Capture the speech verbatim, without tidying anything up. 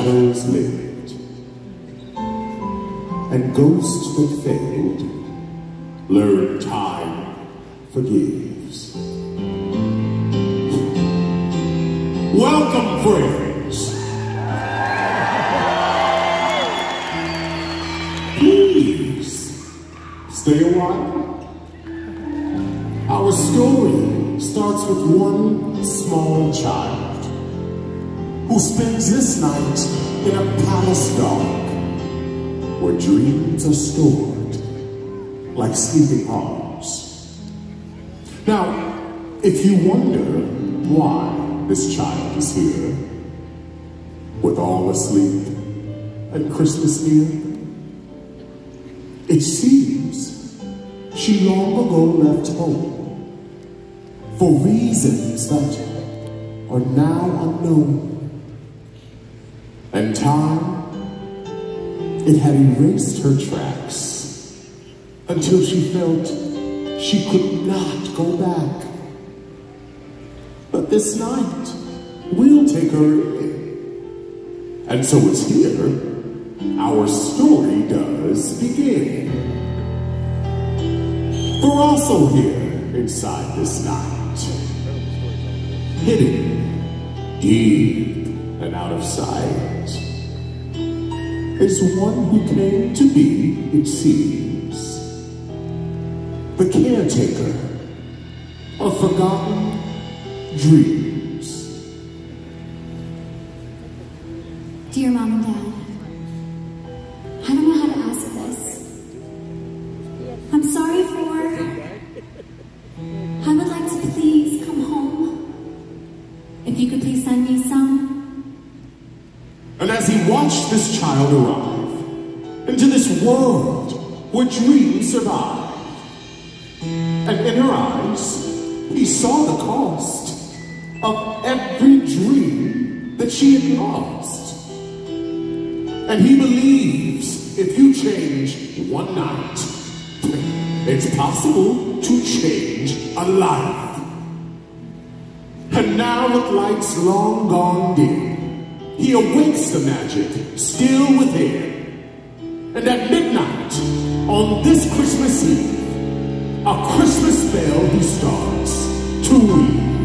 shadows lived, and ghosts that failed learn time forgives. Welcome, friends. Please stay a while. Our story starts with one small child who spends this night in a palace dark where dreams are stored like sleeping arms. Now, if you wonder why this child is here, with all asleep and Christmas near, it seems she long ago left home for reasons that are now unknown. And time, it had erased her tracks until she felt she could not go back. But this night, we'll take her in. And so it's here our story does begin. We're also here inside this night, hidden deep and out of sight, is one who came to be, it seems, the caretaker of forgotten dreams. Dear Mom and Dad, I don't know how to ask this. I'm sorry for... I would like to please come home. If you could please send me some. And as he watched this child arrive into this world where dreams survive, and in her eyes, he saw the cost of every dream that she had lost. And he believes if you change one night, it's possible to change a life. And now with lights long gone dim, he awakes the magic still within. And at midnight, on this Christmas Eve, a Christmas bell he starts to ring.